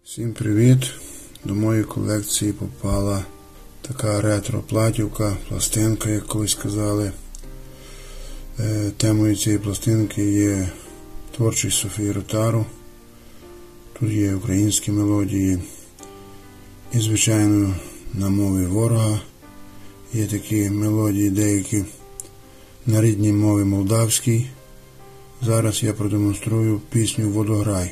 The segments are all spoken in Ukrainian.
Всім привіт! До моєї колекції попала така ретро-платівка, пластинка, як колись казали. Темою цієї пластинки є творчість Софії Ротару. Тут є українські мелодії. І, звичайно, на мові ворога є такі мелодії деякі на рідній мові молдавській. Зараз я продемонструю пісню «Водограй».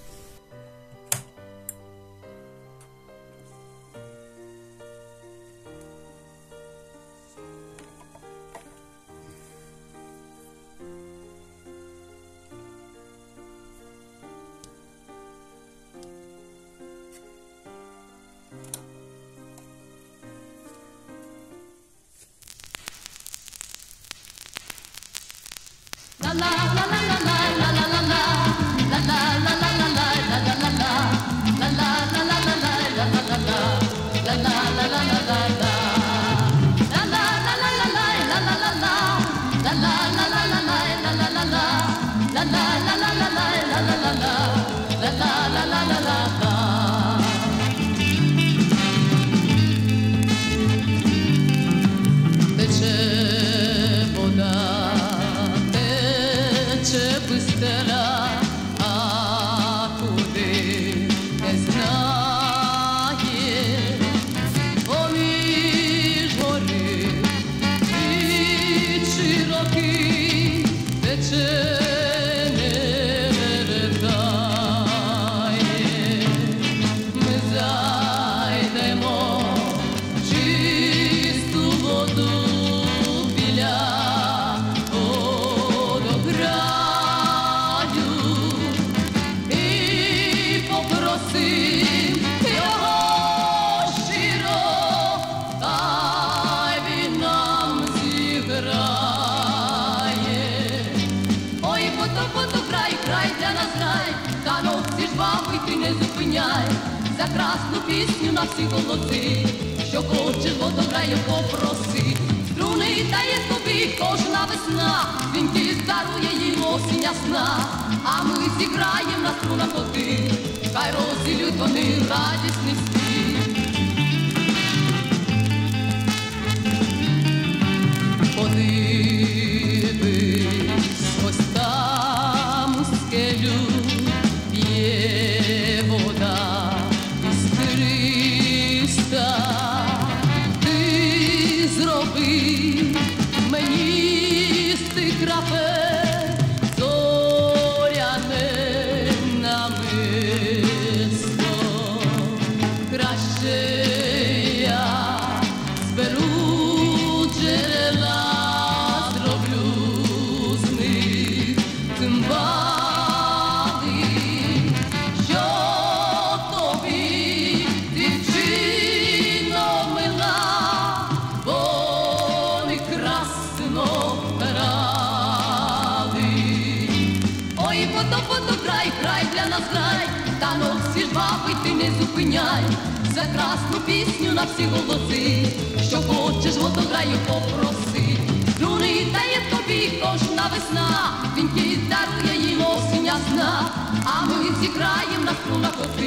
За красну пісню на всі голоси, що хочеш водограю попроси. Струни дає тобі кожна весна, дзвінки дарує їм осінь ясна. А ми зіграєм на струнах один, хай розділють вони радісний спів. Подивись, ось там у скелю б'є вода іскриста. Ти зроби мені з тих крапель зоряне намисто. Краще я зберу джерела, зроблю з них цимбали, що тобі, дівчино мила, вони красно грали. Ой, водограй, край для нас грай, танок всі жвавий ти не зупиняй. За красну пісню на всі голоси, що хочеш водограю попроси. Струни дає тобі кожна весна, дзвінки дарує їм осінь ясна. А ми зіграєм на струнах